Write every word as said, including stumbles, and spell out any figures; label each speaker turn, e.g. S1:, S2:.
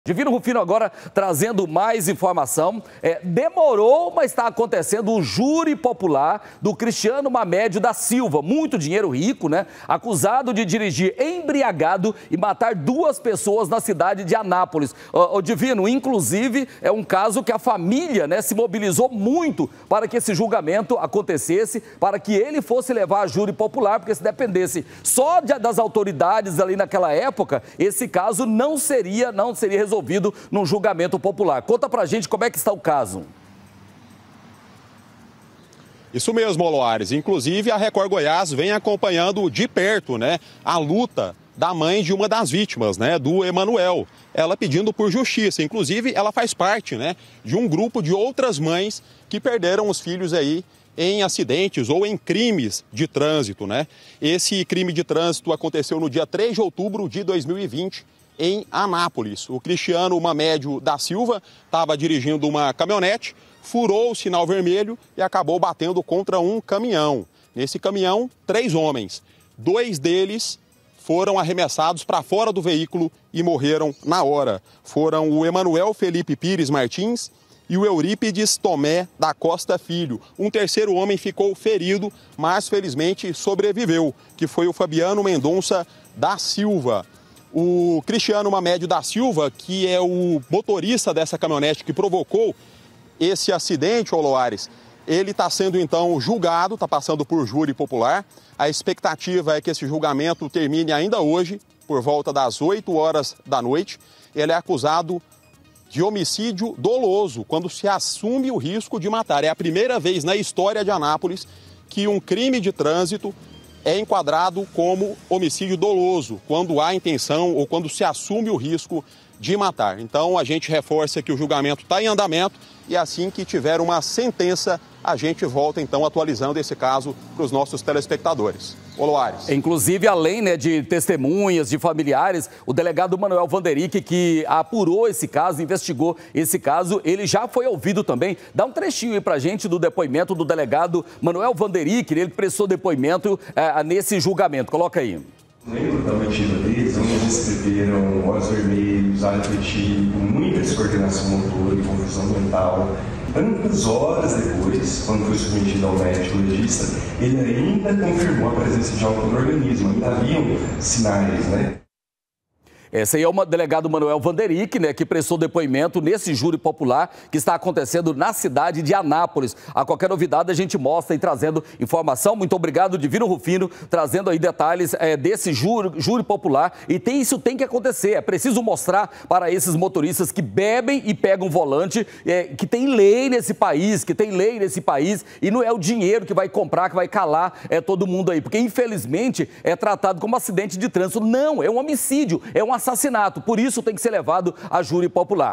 S1: Divino Rufino agora trazendo mais informação. É, demorou, mas está acontecendo o júri popular do Cristiano Mamédio da Silva. Muito dinheiro rico, né? Acusado de dirigir embriagado e matar duas pessoas na cidade de Anápolis. Ô, ô, Divino, inclusive, é um caso que a família, né, se mobilizou muito para que esse julgamento acontecesse, para que ele fosse levar a júri popular, porque se dependesse só de, das autoridades ali naquela época, esse caso não seria, não seria resolvido. resolvido num julgamento popular. Conta pra gente como é que está o caso.
S2: Isso mesmo, Oloares. Inclusive, a Record Goiás vem acompanhando de perto, né, a luta da mãe de uma das vítimas, né, do Emanuel. Ela pedindo por justiça. Inclusive, ela faz parte, né, de um grupo de outras mães que perderam os filhos aí em acidentes ou em crimes de trânsito, né? Esse crime de trânsito aconteceu no dia três de outubro de dois mil e vinte, em Anápolis. O Cristiano Mamédio da Silva estava dirigindo uma caminhonete, furou o sinal vermelho e acabou batendo contra um caminhão. Nesse caminhão, três homens. Dois deles foram arremessados para fora do veículo e morreram na hora. Foram o Emanuel Felipe Pires Martins e o Eurípides Tomé da Costa Filho. Um terceiro homem ficou ferido, mas felizmente sobreviveu, que foi o Fabiano Mendonça da Silva. O Cristiano Mamédio da Silva, que é o motorista dessa caminhonete que provocou esse acidente, Oloares, ele está sendo então julgado, está passando por júri popular. A expectativa é que esse julgamento termine ainda hoje, por volta das oito horas da noite. Ele é acusado de homicídio doloso, quando se assume o risco de matar. É a primeira vez na história de Anápolis que um crime de trânsito é enquadrado como homicídio doloso, quando há intenção ou quando se assume o risco de matar. Então, a gente reforça que o julgamento está em andamento e assim que tiver uma sentença, a gente volta, então, atualizando esse caso para os nossos telespectadores. Oloares.
S1: Inclusive, além, né, de testemunhas, de familiares, o delegado Manuel Vanderick, que apurou esse caso, investigou esse caso, ele já foi ouvido também. Dá um trechinho aí pra gente do depoimento do delegado Manuel Vanderick, ele prestou depoimento é, nesse julgamento. Coloca aí.
S3: Lembro da batida deles, onde eles escreveram olhos vermelhos, ar afetivo, muita descoordenação motora e confusão mental. Tantas horas depois, quando foi submetido ao médico legista, ele ainda confirmou a presença de álcool no organismo. Ainda haviam sinais, né?
S1: Esse aí é o delegado Manuel Vanderick, né, que prestou depoimento nesse júri popular que está acontecendo na cidade de Anápolis. A qualquer novidade a gente mostra e trazendo informação. Muito obrigado, Divino Rufino, trazendo aí detalhes é, desse júri, júri popular. E tem, isso tem que acontecer. É preciso mostrar para esses motoristas que bebem e pegam volante, é, que tem lei nesse país, que tem lei nesse país e não é o dinheiro que vai comprar, que vai calar é, todo mundo aí. Porque, infelizmente, é tratado como acidente de trânsito. Não, é um homicídio, é um assassinato, por isso tem que ser levado a júri popular.